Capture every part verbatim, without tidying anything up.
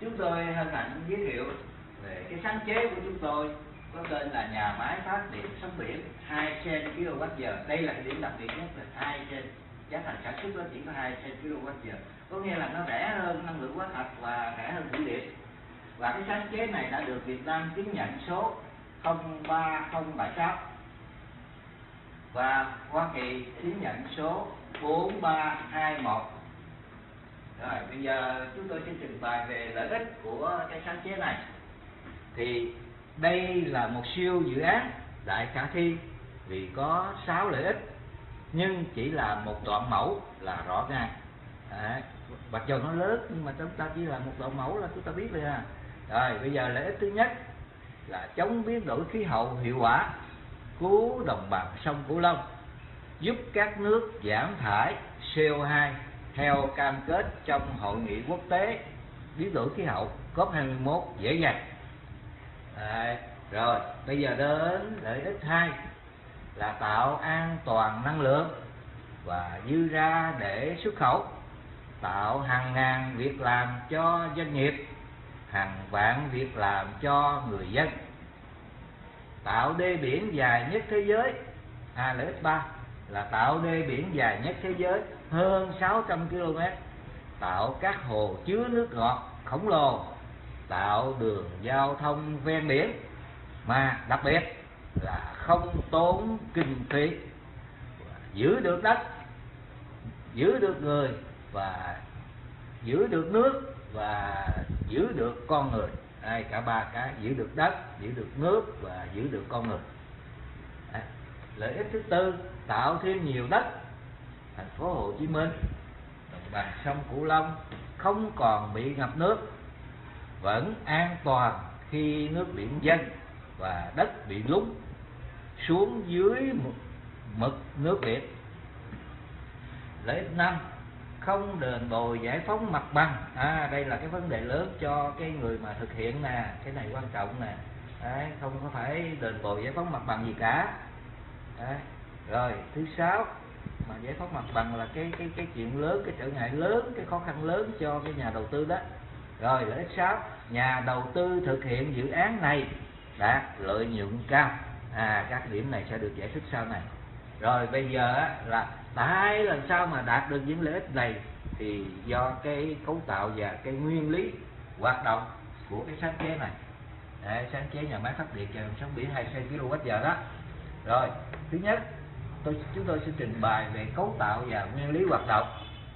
Chúng tôi hân hạnh giới thiệu về cái sáng chế của chúng tôi có tên là nhà máy phát điện sóng biển hai sen ki lô oát giờ. Đây là cái điểm đặc biệt nhất là hai sen, giá thành sản xuất nó chỉ có hai sen ki lô oát giờ, có nghĩa là nó rẻ hơn năng lượng hóa thạch và rẻ hơn thủy điện. Và cái sáng chế này đã được Việt Nam chứng nhận số không ba không bảy sáu và Hoa Kỳ chứng nhận số bốn ba hai một. Rồi bây giờ chúng tôi sẽ trình bày về lợi ích của cái sáng chế này. Thì đây là một siêu dự án đại khả thi vì có sáu lợi ích, nhưng chỉ là một đoạn mẫu là rõ ràng. Đấy, mặc dù nó lớn nhưng mà chúng ta chỉ là một đoạn mẫu là chúng ta biết rồi à. Rồi bây giờ lợi ích thứ nhất là chống biến đổi khí hậu hiệu quả, cứu đồng bằng sông Cửu Long, giúp các nước giảm thải xê o hai theo cam kết trong hội nghị quốc tế biến đổi khí hậu cốp hai mươi mốt dễ dàng. Đấy, rồi bây giờ đến lợi ích hai là tạo an toàn năng lượng và dư ra để xuất khẩu, tạo hàng ngàn việc làm cho doanh nghiệp, hàng vạn việc làm cho người dân, tạo đê biển dài nhất thế giới. À, lợi ích ba là tạo đê biển dài nhất thế giới hơn sáu trăm ki lô mét, tạo các hồ chứa nước ngọt khổng lồ, tạo đường giao thông ven biển mà đặc biệt là không tốn kinh phí, giữ được đất, giữ được người và giữ được nước và giữ được con người. Đây, cả ba cái: giữ được đất, giữ được nước và giữ được con người. Đấy. Lợi ích thứ tư, tạo thêm nhiều đất. Thành phố Hồ Chí Minh, đồng bằng sông Cửu Long không còn bị ngập nước, vẫn an toàn khi nước biển dâng và đất bị lún xuống dưới mực nước biển. Lợi ích năm, không đền bù giải phóng mặt bằng. À, đây là cái vấn đề lớn cho cái người mà thực hiện nè, cái này quan trọng nè. Đấy, không có phải đền bù giải phóng mặt bằng gì cả. Đấy. Rồi thứ sáu, mà giải phóng mặt bằng là cái cái cái chuyện lớn, cái trở ngại lớn, cái khó khăn lớn cho cái nhà đầu tư đó. Rồi lợi ích sáu, nhà đầu tư thực hiện dự án này đạt lợi nhuận cao. À, các điểm này sẽ được giải thích sau này. Rồi bây giờ là tại làm sao mà đạt được những lợi ích này, thì do cái cấu tạo và cái nguyên lý hoạt động của cái sáng chế này. Đấy, sáng chế nhà máy phát điện truyền sóng biển hai sen ki lô oát giờ đó. Rồi thứ nhất, tôi chúng tôi sẽ trình bày về cấu tạo và nguyên lý hoạt động.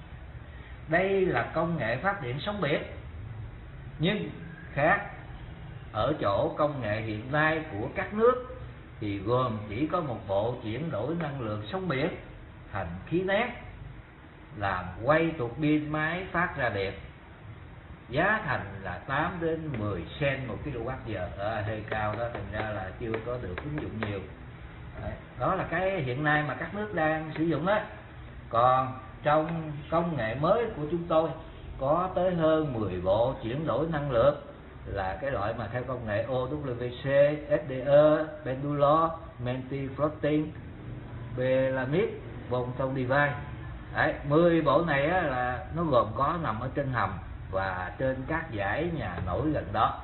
Đây là công nghệ phát điện sóng biển, nhưng khác ở chỗ công nghệ hiện nay của các nước thì gồm chỉ có một bộ chuyển đổi năng lượng sóng biển thành khí nén, làm quay tuột pin máy phát ra điện. Giá thành là tám đến mười sen một ki lô oát giờ, à, hơi cao đó, thành ra là chưa có được ứng dụng nhiều. Đấy, đó là cái hiện nay mà các nước đang sử dụng đó. Còn trong công nghệ mới của chúng tôi có tới hơn mười bộ chuyển đổi năng lượng, là cái loại mà theo công nghệ o vê xê, ét đê e, Pendulo, Menti Floating, Belamid, Bonton Device. Đấy, mười bộ này á, là nó gồm có nằm ở trên hầm và trên các dãy nhà nổi gần đó,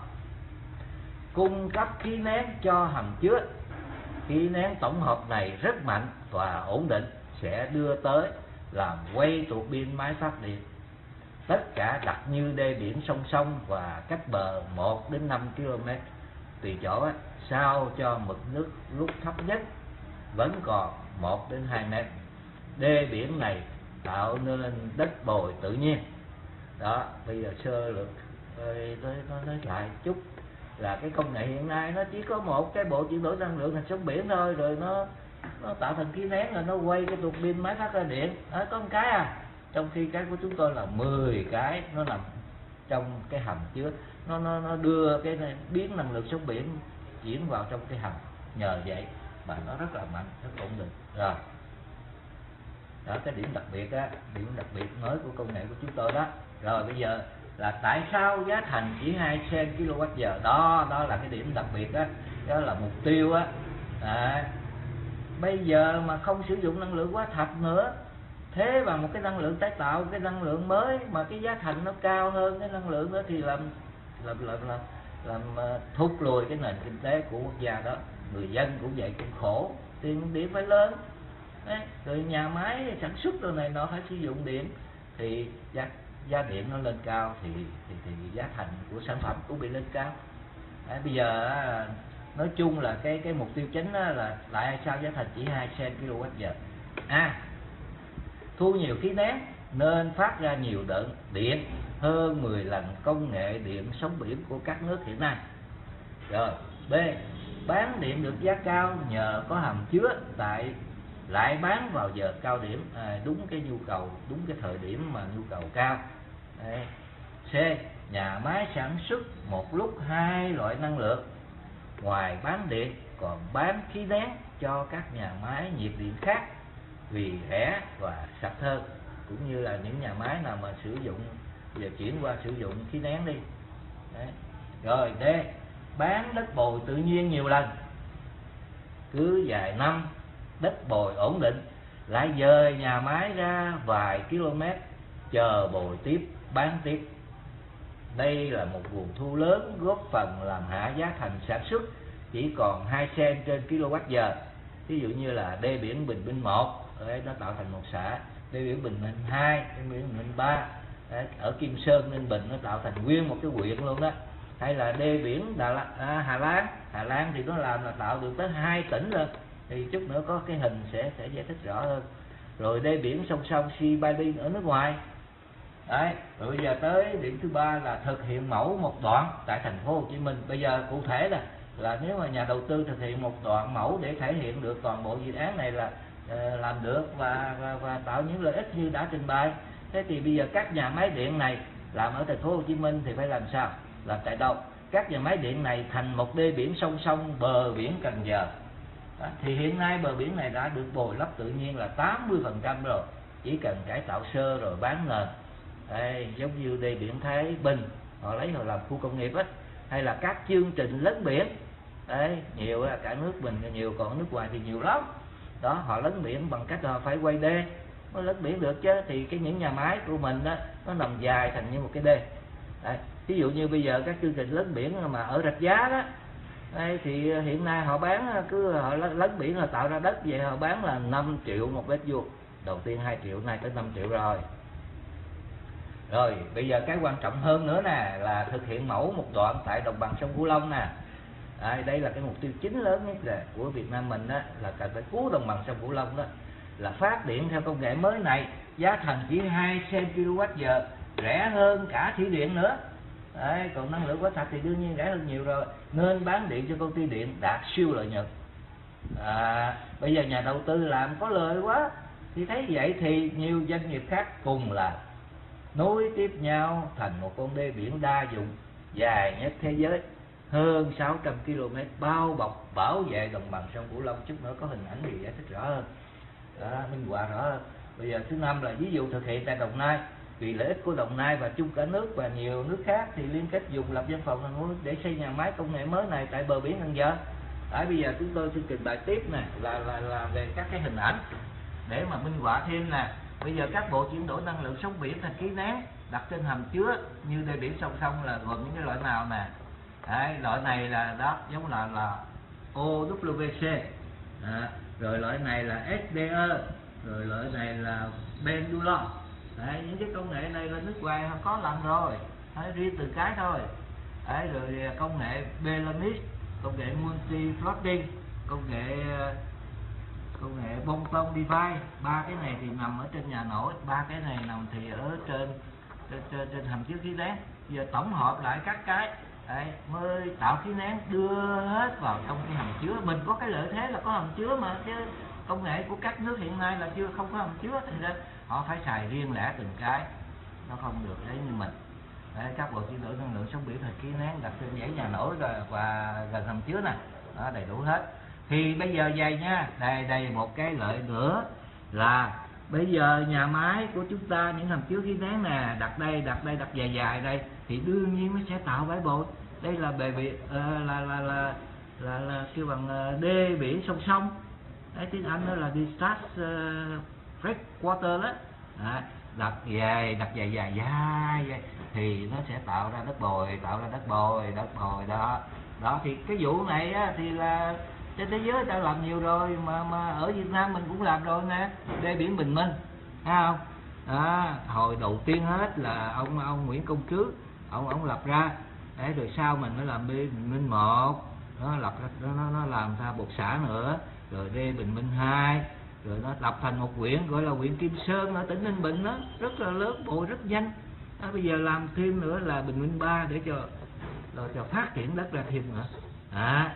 cung cấp khí nén cho hầm chứa. Khí nén tổng hợp này rất mạnh và ổn định, sẽ đưa tới làm quay tuột pin máy phát điện. Tất cả đặt như đê biển song song và cách bờ một đến năm ki lô mét tùy chỗ á, sao cho mực nước lúc thấp nhất vẫn còn một đến hai mét. Đê biển này tạo nên đất bồi tự nhiên. Đó, bây giờ sơ lược tôi nói, nói lại chút là cái công nghệ hiện nay nó chỉ có một cái bộ chuyển đổi năng lượng thành sóng biển thôi, rồi nó nó tạo thành khí nén, rồi nó quay cái tuột pin máy phát ra điện. Đó, có một cái à, trong khi cái của chúng tôi là mười cái nó nằm trong cái hầm chứa, nó nó nó đưa cái này, biến năng lượng sóng biển chuyển vào trong cái hầm, nhờ vậy mà nó rất là mạnh, rất ổn định. Rồi đó, cái điểm đặc biệt á, điểm đặc biệt mới của công nghệ của chúng tôi đó. Rồi bây giờ là tại sao giá thành chỉ hai sen ki lô oát giờ đó, đó là cái điểm đặc biệt đó, đó là mục tiêu á. À, bây giờ mà không sử dụng năng lượng hóa thạch nữa, thế bằng một cái năng lượng tái tạo, cái năng lượng mới mà cái giá thành nó cao hơn cái năng lượng đó, thì làm làm làm làm, làm uh, thúc lùi cái nền kinh tế của quốc gia đó. Người dân cũng vậy, cũng khổ, tiền điện phải lớn. Đấy, rồi nhà máy sản xuất đồ này nó phải sử dụng điện thì giá, giá điện nó lên cao thì, thì thì giá thành của sản phẩm cũng bị lên cao. Đấy, bây giờ nói chung là cái cái mục tiêu chính là lại sao giá thành chỉ hai cent kWh. À, thu nhiều khí nén nên phát ra nhiều đợt điện hơn mười lần công nghệ điện sóng biển của các nước hiện nay. Rồi, B, bán điện được giá cao nhờ có hầm chứa tại lại bán vào giờ cao điểm, à, đúng cái nhu cầu, đúng cái thời điểm mà nhu cầu cao. Đấy. C, nhà máy sản xuất một lúc hai loại năng lượng, ngoài bán điện còn bán khí nén cho các nhà máy nhiệt điện khác vì rẻ và sạch hơn, cũng như là những nhà máy nào mà sử dụng giờ chuyển qua sử dụng khí nén đi. Đấy. Rồi D, bán đất bồi tự nhiên nhiều lần, cứ vài năm đất bồi ổn định lại dời nhà máy ra vài km chờ bồi tiếp, bán tiếp. Đây là một nguồn thu lớn góp phần làm hạ giá thành sản xuất chỉ còn hai cent trên kWh. Ví dụ như là đê biển Bình Minh một, đấy, nó tạo thành một xã, đê biển Bình Minh hai, đê biển Bình Minh ba, đấy, ở Kim Sơn Ninh Bình nó tạo thành nguyên một cái huyện luôn đó. Hay là đê biển Đà La, à, Hà Lan, Hà Lan thì nó làm là tạo được tới hai tỉnh rồi. Thì chút nữa có cái hình sẽ sẽ giải thích rõ hơn. Rồi đê biển song song Sea Balin ở nước ngoài. Đấy, rồi bây giờ tới điểm thứ ba là thực hiện mẫu một đoạn tại thành phố Hồ Chí Minh. Bây giờ cụ thể là là nếu mà nhà đầu tư thực hiện một đoạn mẫu để thể hiện được toàn bộ dự án này là uh, làm được và, và và tạo những lợi ích như đã trình bày. Thế thì bây giờ các nhà máy điện này làm ở thành phố Hồ Chí Minh thì phải làm sao? Làm tại đâu? Các nhà máy điện này thành một đê biển song song bờ biển Cần Giờ. Đó, thì hiện nay bờ biển này đã được bồi lấp tự nhiên là tám mươi phần trăm rồi, chỉ cần cải tạo sơ rồi bán nền. Đây, giống như đê biển Thái Bình họ lấy họ làm khu công nghiệp á, hay là các chương trình lấn biển. Đấy, nhiều cả nước mình nhiều, còn nước ngoài thì nhiều lắm. Đó, họ lấn biển bằng cách họ phải quay đê mới lấn biển được chứ. Thì cái những nhà máy của mình đó nó nằm dài thành như một cái đê. Đấy, ví dụ như bây giờ các chương trình lấn biển mà ở Rạch Giá đó, đây thì hiện nay họ bán cứ họ lấn biển họ tạo ra đất vậy họ bán là năm triệu một mét vuông. Đầu tiên hai triệu, nay tới năm triệu rồi. Rồi bây giờ cái quan trọng hơn nữa nè là thực hiện mẫu một đoạn tại đồng bằng sông Cửu Long nè. Đây, đây là cái mục tiêu chính lớn nhất là của Việt Nam mình đó, là cần phải cứu đồng bằng sông Cửu Long đó, là phát điện theo công nghệ mới này, giá thành chỉ hai cent kWh, rẻ hơn cả thủy điện nữa. Đấy, còn năng lượng hóa thạch thì đương nhiên rẻ hơn nhiều rồi, nên bán điện cho công ty điện đạt siêu lợi nhuận. À, bây giờ nhà đầu tư làm có lời quá, thì thấy vậy thì nhiều doanh nghiệp khác cùng làm, nối tiếp nhau thành một con đê biển đa dụng dài nhất thế giới, hơn sáu trăm ki lô mét, bao bọc bảo vệ đồng bằng sông Cửu Long. Chút nữa có hình ảnh thì giải thích rõ hơn, đó, minh họa rõ hơn. Bây giờ thứ năm là ví dụ thực hiện tại Đồng Nai, vì lợi ích của Đồng Nai và chung cả nước và nhiều nước khác thì liên kết dùng lập văn phòng thành phố để xây nhà máy công nghệ mới này tại bờ biển Cần Giờ. Đấy, bây giờ chúng tôi xin trình bày tiếp này là là là về các cái hình ảnh để mà minh họa thêm nè. Bây giờ các bộ chuyển đổi năng lượng sóng biển thành khí nén đặt trên hầm chứa như đê biển song song là gồm những cái loại nào nè. Đấy, loại này là đó giống là là o vê xê, à, rồi loại này là ét đê e, rồi loại này là pendulum. Đấy, những cái công nghệ này là nước ngoài họ có làm rồi, đấy, riêng từ cái thôi. Đấy, rồi công nghệ Belanis, công nghệ multi floating, công nghệ công nghệ bông tông device. Ba cái này thì nằm ở trên nhà nổi, ba cái này nằm thì ở trên trên trên, trên hầm chứa khí nén. Giờ tổng hợp lại các cái đấy, mới tạo khí nén đưa hết vào trong cái hầm chứa. Mình có cái lợi thế là có hầm chứa mà, chứ công nghệ của các nước hiện nay là chưa không có hầm chứa, thành ra họ phải xài riêng lẻ từng cái, nó không được đấy như mình. Đấy, các bộ chuyển đổi năng lượng sóng biển thành khí nén đặt trên dãy nhà nổi rồi và gần hầm chứa nè, đó, đầy đủ hết. Thì bây giờ vậy nha, đây đây một cái lợi nữa là bây giờ nhà máy của chúng ta, những hầm chứa khí nén nè, đặt đây đặt đây đặt dài dài đây thì đương nhiên nó sẽ tạo bãi bồi. Đây là bề biển uh, là là là là là, là kêu bằng uh, đê biển song song. Đấy, tiếng Anh đó là discharge uh, breakwater đó. À, đặt dài đặt dài dài dài, dài thì nó sẽ tạo ra đất bồi, tạo ra đất bồi, đất bồi đó. Đó thì cái vụ này á, thì là trên thế giới người ta làm nhiều rồi, mà mà ở Việt Nam mình cũng làm rồi nè, đê biển Bình Minh, thấy không? Đó, hồi đầu tiên hết là ông ông Nguyễn Công Trứ, ông ông lập ra, đấy, rồi sau mình mới làm đê Bình Minh một, nó lập nó nó, nó làm ra một xã nữa, rồi đê Bình Minh hai, rồi nó lập thành một huyện gọi là huyện Kim Sơn ở tỉnh Ninh Bình đó, rất là lớn, bồi rất nhanh. À, bây giờ làm thêm nữa là Bình Minh ba để cho rồi cho phát triển đất ra thêm nữa. À,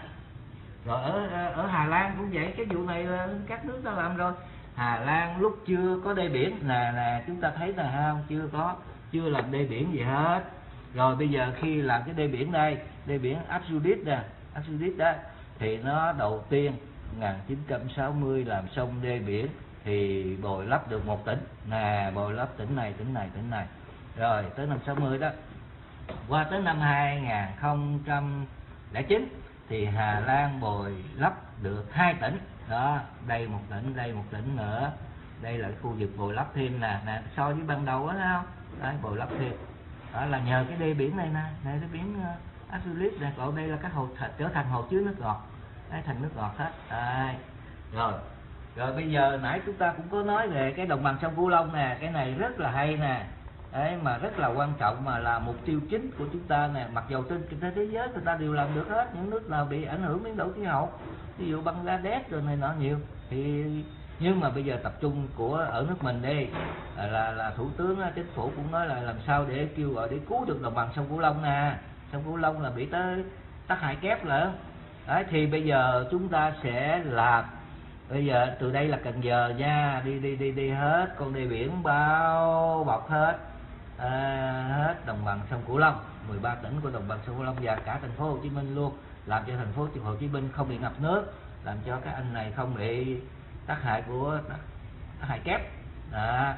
rồi ở ở Hà Lan cũng vậy, cái vụ này là các nước ta làm rồi. Hà Lan lúc chưa có đê biển nè nè chúng ta thấy là không, chưa có chưa làm đê biển gì hết. Rồi bây giờ khi làm cái đê biển đây, đê biển Absolute nè, Absolute đó, thì nó đầu tiên một nghìn chín trăm sáu mươi làm xong đê biển thì bồi lấp được một tỉnh nè, bồi lấp tỉnh này tỉnh này tỉnh này. Rồi tới năm sáu mươi đó, qua tới năm hai nghìn không trăm lẻ chín thì Hà Lan bồi lấp được hai tỉnh đó, đây một tỉnh, đây một tỉnh nữa, đây là cái khu vực bồi lấp thêm nè, nè so với ban đầu đó không, đấy bồi lấp thêm đó là nhờ cái đê biển này nè, này đê biển uh, Absolute này, còn đây là các hồ trở thành hồ chứa nước ngọt, đấy, thành nước ngọt hết. Đấy. Rồi rồi bây giờ nãy chúng ta cũng có nói về cái đồng bằng sông Cửu Long nè, cái này rất là hay nè. Đấy, mà rất là quan trọng, mà là mục tiêu chính của chúng ta nè, mặc dù trên kinh tế thế giới người ta đều làm được hết, những nước nào bị ảnh hưởng biến đổi khí hậu, ví dụ Bangladesh rồi này nọ nhiều, thì nhưng mà bây giờ tập trung của ở nước mình đi là là thủ tướng chính phủ cũng nói là làm sao để kêu gọi để cứu được đồng bằng sông Cửu Long nè, sông Cửu Long là bị tới tác hại kép lận. Đấy, thì bây giờ chúng ta sẽ làm, bây giờ từ đây là Cần Giờ nha, đi đi đi đi hết con đê biển bao bọc hết. À, hết đồng bằng sông Cửu Long, mười ba tỉnh của đồng bằng sông Cửu Long và cả thành phố Hồ Chí Minh luôn, làm cho thành phố Hồ Chí Minh không bị ngập nước, làm cho các anh này không bị tác hại của tác hại kép. Đó.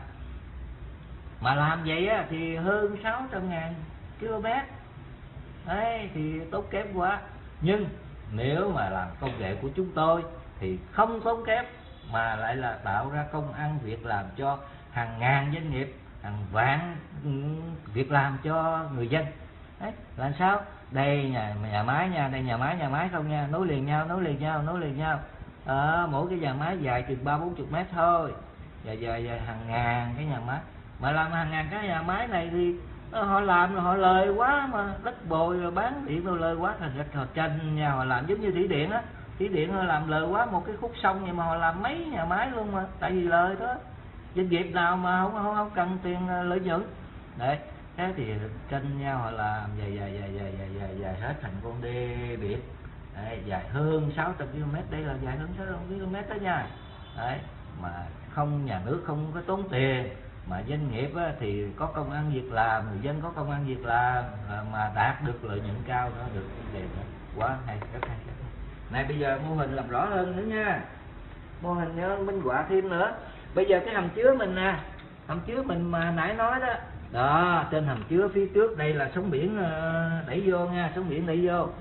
Mà làm vậy á, thì hơn sáu trăm ngàn km, đấy thì tốn kém quá. Nhưng nếu mà làm công nghệ của chúng tôi thì không tốn kém, mà lại là tạo ra công ăn việc làm cho hàng ngàn doanh nghiệp, hàng vạn việc làm cho người dân. Đấy, làm sao? Đây nhà nhà máy nha, đây nhà máy nhà máy không nha, nối liền nhau, nối liền nhau, nối liền nhau. À, mỗi cái nhà máy dài chừng ba bốn chục mét thôi, dài dài dài hàng ngàn cái nhà máy, mà làm hàng ngàn cái nhà máy này thì họ làm rồi họ lời quá, mà đất bồi rồi bán điện rồi lời quá, thành ra họ tranh nhau, họ làm giống như thủy điện á, thủy điện họ làm lời quá một cái khúc sông, nhưng mà họ làm mấy nhà máy luôn, mà tại vì lời đó, doanh nghiệp nào mà không không, không cần tiền lợi nhuận. Đấy, thế thì tranh nhau họ làm dài dài dài dài dài dài, dài hết thành con đê biển. Đấy, dài hơn sáu trăm ki lô mét, đây là dài hơn sáu trăm ki lô mét đó nha. Đấy, mà không, nhà nước không có tốn tiền, mà doanh nghiệp á, thì có công ăn việc làm, người dân có công ăn việc làm, mà đạt được lợi nhuận cao đó, được vấn đề đó. Quá hay, rất hay, rất hay. Này bây giờ mô hình làm rõ hơn nữa nha, mô hình nữa, minh họa thêm nữa. Bây giờ cái hầm chứa mình nè, hầm chứa mình mà nãy nói đó, đó trên hầm chứa phía trước đây là sóng biển đẩy vô nha, sóng biển đẩy vô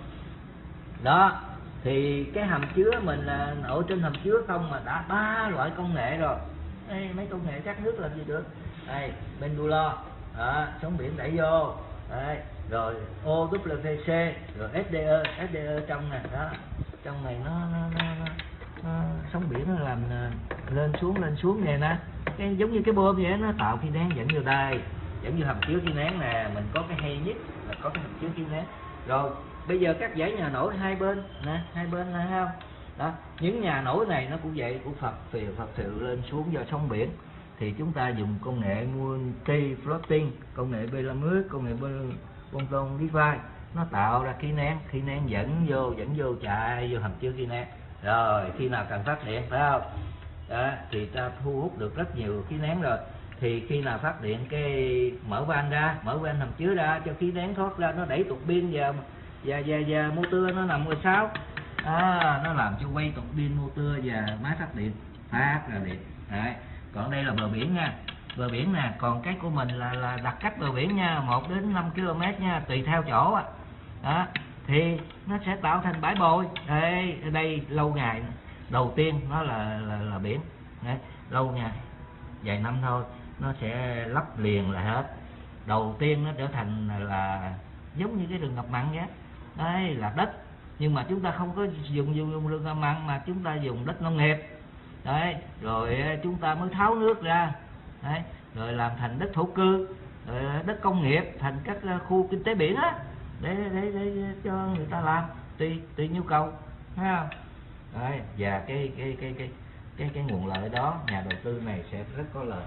đó, thì cái hầm chứa mình là ở trên hầm chứa không mà đã ba loại công nghệ rồi. Đây, mấy công nghệ các nước làm gì được. Đây, Pendulo, đó, sóng biển đẩy vô. Đấy, rồi O W C, rồi S D E, S D E trong này đó, trong này nó nó, nó, nó, nó sóng biển nó làm lên xuống lên xuống vậy nè, cái giống như cái bơm vậy, nó tạo khí nén dẫn vô đây, dẫn như hầm chứa khí nén nè. Mình có cái hay nhất là có cái hầm chứa khí nén. Rồi bây giờ các dãy nhà nổi hai bên nè, hai bên nè, không đó, những nhà nổi này nó cũng vậy, cũng phập phìu phập phìu lên xuống do sóng biển. Thì chúng ta dùng công nghệ multi floating, công nghệ Belamut, công nghệ Bonton Device, nó tạo ra khí nén, khí nén dẫn vô dẫn vô chạy vô hầm chứa khí nén. Rồi khi nào cần phát điện phải không, đó, thì ta thu hút được rất nhiều khí nén. Rồi thì khi nào phát điện cái mở van ra, mở van hầm chứa ra cho khí nén thoát ra, nó đẩy tuột pin và và và, và motor nó nằm ngoài sau, à, nó làm cho quay tuột pin motor và máy phát điện phát ra điện. Đấy, còn đây là bờ biển nha, bờ biển nè. Còn cái của mình là là đặt cách bờ biển nha, một đến năm ki lô mét nha, tùy theo chỗ á. Đó, thì nó sẽ tạo thành bãi bồi. Đây, ở đây lâu ngày đầu tiên nó là là, là biển. Đấy, lâu ngày vài năm thôi, nó sẽ lấp liền lại hết. Đầu tiên nó trở thành là giống như cái rừng ngập mặn vậy, đây là đất, nhưng mà chúng ta không có dùng dùng, dùng rừng ngập mặn mà chúng ta dùng đất nông nghiệp, đấy, rồi chúng ta mới tháo nước ra, đấy, rồi làm thành đất thổ cư, rồi đất công nghiệp thành các khu kinh tế biển á, để, để để cho người ta làm tùy tùy nhu cầu, thấy không? Đấy, và cái cái cái cái cái cái nguồn lợi đó nhà đầu tư này sẽ rất có lợi.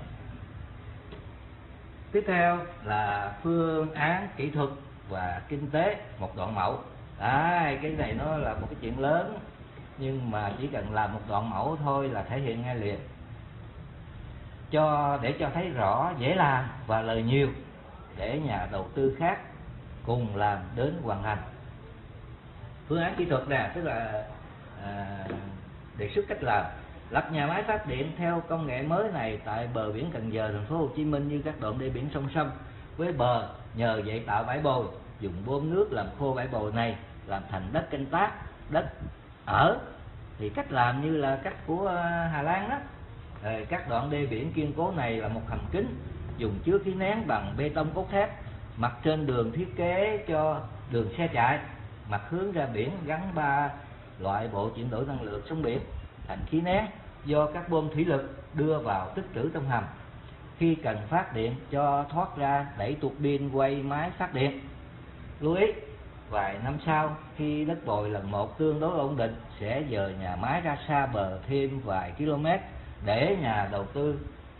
Tiếp theo là phương án kỹ thuật và kinh tế một đoạn mẫu. Đấy, cái này nó là một cái chuyện lớn, nhưng mà chỉ cần làm một đoạn mẫu thôi là thể hiện ngay liền, cho để cho thấy rõ, dễ làm và lời nhiều, để nhà đầu tư khác cùng làm đến hoàn thành. Phương án kỹ thuật nè, tức là à, đề xuất cách làm: lập nhà máy phát điện theo công nghệ mới này tại bờ biển Cần Giờ, thành phố Hồ Chí Minh, như các đoạn đê biển song song với bờ, nhờ vậy tạo bãi bồi, dùng bơm nước làm khô bãi bồi này, làm thành đất canh tác, đất ở. Thì cách làm như là cách của Hà Lan đó. Rồi các đoạn đê biển kiên cố này là một hầm kính, dùng chứa khí nén bằng bê tông cốt thép, mặt trên đường thiết kế cho đường xe chạy, mặt hướng ra biển, gắn ba loại bộ chuyển đổi năng lượng sóng biển thành khí nén do các bơm thủy lực đưa vào tích trữ trong hầm. Khi cần phát điện cho thoát ra, đẩy tuột pin quay máy phát điện. Lưu ý, vài năm sau khi đất bồi lần một tương đối ổn định, sẽ dời nhà máy ra xa bờ thêm vài km để nhà đầu tư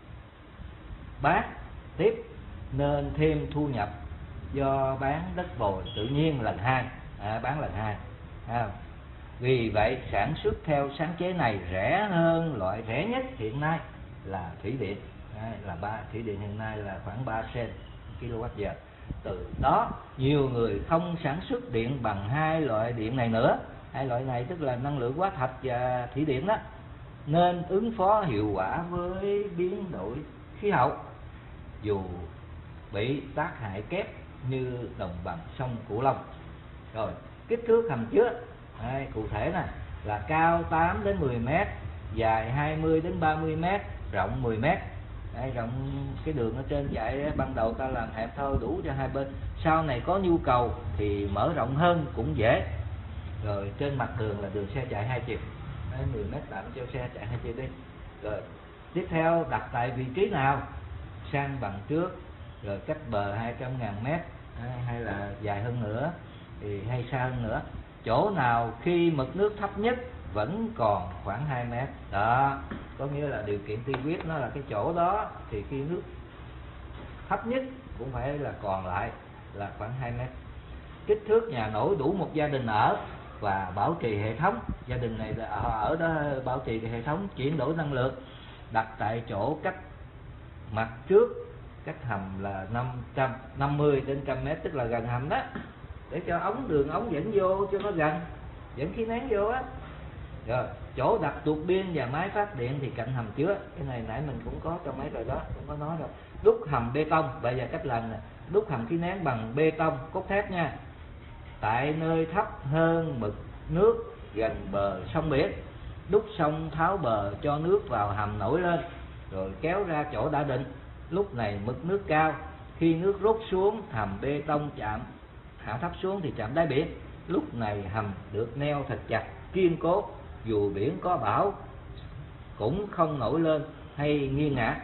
bán tiếp, nên thêm thu nhập do bán đất bồi tự nhiên lần hai, à, bán lần hai. À, vì vậy sản xuất theo sáng chế này rẻ hơn loại rẻ nhất hiện nay là thủy điện, à, là ba thủy điện hiện nay là khoảng ba sen kWh. Từ đó nhiều người không sản xuất điện bằng hai loại điện này nữa, hai loại này tức là năng lượng hóa thạch và thủy điện đó, nên ứng phó hiệu quả với biến đổi khí hậu dù bị tác hại kép như đồng bằng sông Cửu Long. Rồi kích thước hầm chứa, đây, cụ thể này là cao tám đến mười mét, dài hai mươi đến ba mươi mét, rộng mười mét. Đây, rộng cái đường ở trên chạy ban đầu ta làm hẹp thôi, đủ cho hai bên. Sau này có nhu cầu thì mở rộng hơn cũng dễ. Rồi trên mặt đường là đường xe chạy hai chiều, đấy, mười mét tạm cho xe chạy hai chiều đi. Rồi tiếp theo đặt tại vị trí nào, sang bằng trước, rồi cách bờ hai trăm ngàn mét, hay là dài hơn nữa thì hay xa hơn nữa. Chỗ nào khi mực nước thấp nhất vẫn còn khoảng hai mét đó, có nghĩa là điều kiện tiên quyết nó là cái chỗ đó thì khi nước thấp nhất cũng phải là còn lại là khoảng hai mét. Kích thước nhà nổi đủ một gia đình ở và bảo trì hệ thống. Gia đình này ở đó bảo trì hệ thống chuyển đổi năng lượng, đặt tại chỗ cách mặt trước cách hầm là năm trăm năm mươi đến một trăm mét, tức là gần hầm đó, để cho ống đường ống dẫn vô cho nó gần, dẫn khí nén vô á. Rồi chỗ đặt tuột pin và máy phát điện thì cạnh hầm chứa, cái này nãy mình cũng có trong mấy rồi đó, cũng có nói rồi. Đúc hầm bê tông, bây giờ cách làm nè, đúc hầm khí nén bằng bê tông cốt thép nha, tại nơi thấp hơn mực nước gần bờ sông biển. Đúc xong tháo bờ cho nước vào hầm nổi lên, rồi kéo ra chỗ đã định. Lúc này mực nước cao, khi nước rút xuống hầm bê tông chạm hạ thấp xuống thì chạm đáy biển. Lúc này hầm được neo thật chặt kiên cố, dù biển có bão cũng không nổi lên hay nghiêng ngả.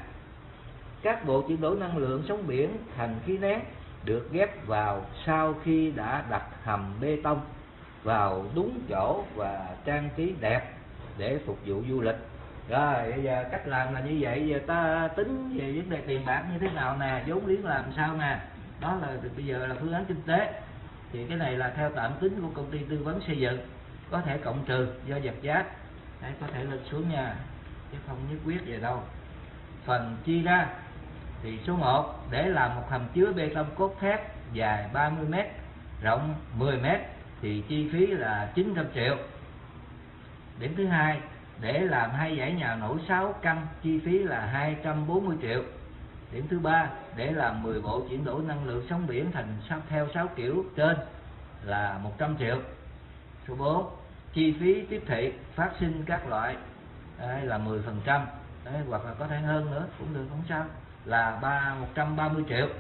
Các bộ chuyển đổi năng lượng sóng biển thành khí nén được ghép vào sau khi đã đặt hầm bê tông vào đúng chỗ và trang trí đẹp để phục vụ du lịch. Rồi bây giờ cách làm là như vậy, giờ ta tính về vấn đề tiền bạc như thế nào nè, vốn liếng làm sao nè. Đó là bây giờ là phương án kinh tế. Thì cái này là theo tạm tính của công ty tư vấn xây dựng, có thể cộng trừ do vật giá, đấy, có thể lên xuống nha, chứ không nhất quyết về đâu. Phần chia ra thì số một, để làm một hầm chứa bê tông cốt thép dài ba mươi mét, rộng mười mét thì chi phí là chín trăm triệu. Điểm thứ hai, để làm hai dãy nhà nổi sáu căn chi phí là hai trăm bốn mươi triệu. Điểm thứ ba, để làm mười bộ chuyển đổi năng lượng sóng biển thành theo sáu kiểu trên là một trăm triệu. Số bốn, chi phí tiếp thị phát sinh các loại, đây là mười phần trăm, hoặc là có thể hơn nữa cũng được, không sao. là ba một trăm ba mươi triệu.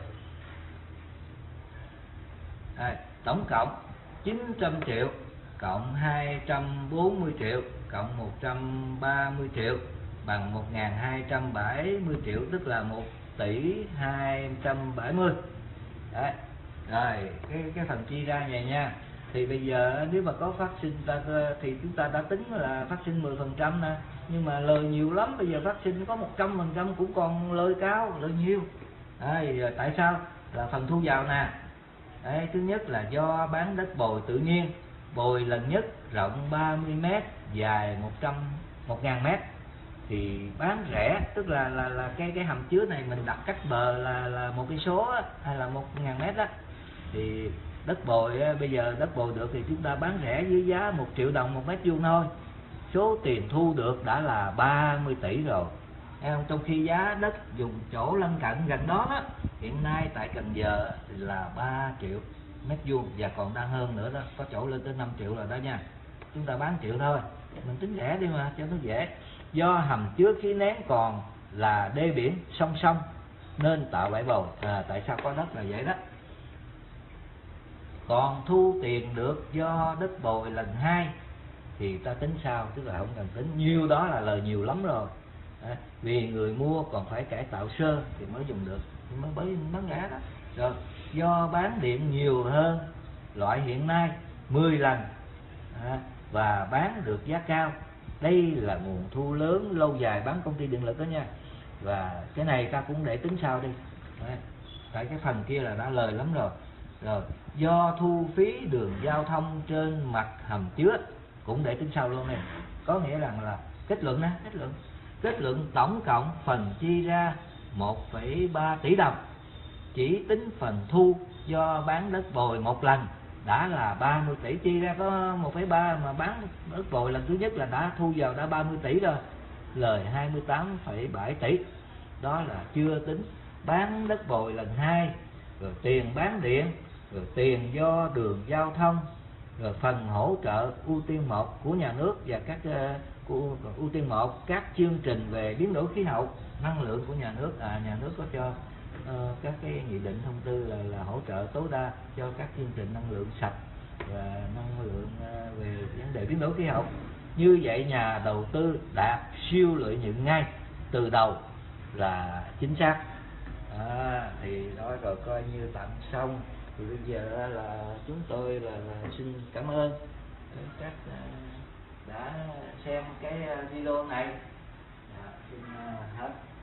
Đây, tổng cộng chín trăm triệu cộng hai trăm bốn mươi triệu cộng một trăm ba mươi triệu bằng một nghìn hai trăm bảy mươi triệu, tức là một tỷ hai trăm bảy mươi. Đấy. Rồi cái cái phần chia ra này nha. Thì bây giờ nếu mà có phát sinh ta thì chúng ta đã tính là phát sinh mười phần trăm nè, nhưng mà lời nhiều lắm, bây giờ phát sinh có một trăm phần trăm cũng còn lời cao, lời nhiều. Đấy, rồi tại sao? Là phần thu vào nè. Đấy, thứ nhất là do bán đất bồi tự nhiên, bồi lần nhất rộng ba mươi mét, dài một trăm một nghìn mét thì bán rẻ, tức là là là cái cái hầm chứa này mình đặt cách bờ là là một cây số hay là một ngàn mét đó, thì đất bồi bây giờ đất bồi được thì chúng ta bán rẻ dưới giá một triệu đồng một mét vuông thôi. Số tiền thu được đã là ba mươi tỷ rồi. Trong khi giá đất dùng chỗ lân cận gần đó đó hiện nay tại Cần Giờ là ba triệu mét vuông và còn đang hơn nữa đó, có chỗ lên tới năm triệu rồi đó nha. Chúng ta bán triệu thôi, mình tính rẻ đi mà cho nó dễ. Do hầm chứa khí nén còn là đê biển song song nên tạo bãi bồi. À, tại sao có đất là vậy đó. Còn thu tiền được do đất bồi lần hai thì ta tính sao, tức là không cần tính, nhiêu đó là lời nhiều lắm rồi. À, vì người mua còn phải cải tạo sơ thì mới dùng được, thì mới mới bán rẻ đó. Rồi do bán điện nhiều hơn loại hiện nay mười lần à, và bán được giá cao, đây là nguồn thu lớn lâu dài bán công ty điện lực đó nha. Và cái này ta cũng để tính sau đi. Đấy. Tại cái phần kia là đã lời lắm rồi. Rồi do thu phí đường giao thông trên mặt hầm chứa cũng để tính sau luôn nè. Có nghĩa rằng là kết luận nè, kết luận kết luận tổng cộng phần chi ra một phẩy ba tỷ đồng, chỉ tính phần thu do bán đất bồi một lần đã là ba mươi tỷ, chi ra có một phẩy ba mà bán đất bồi lần thứ nhất là đã thu vào đã ba mươi tỷ rồi, lời hai mươi tám phẩy bảy tỷ. Đó là chưa tính bán đất bồi lần hai, rồi tiền bán điện, rồi tiền do đường giao thông, rồi phần hỗ trợ ưu tiên một của nhà nước và các uh, ưu tiên một các chương trình về biến đổi khí hậu năng lượng của nhà nước. À, nhà nước có cho uh, các cái nghị định thông tư là, là hỗ trợ tối đa cho các chương trình năng lượng sạch và năng lượng uh, về vấn đề biến đổi khí hậu. Như vậy nhà đầu tư đạt siêu lợi nhuận ngay từ đầu là chính xác. À, thì đó rồi coi như tạm xong. Thì bây giờ là chúng tôi là, là xin cảm ơn các đã xem cái video này. Dạ, xin hết.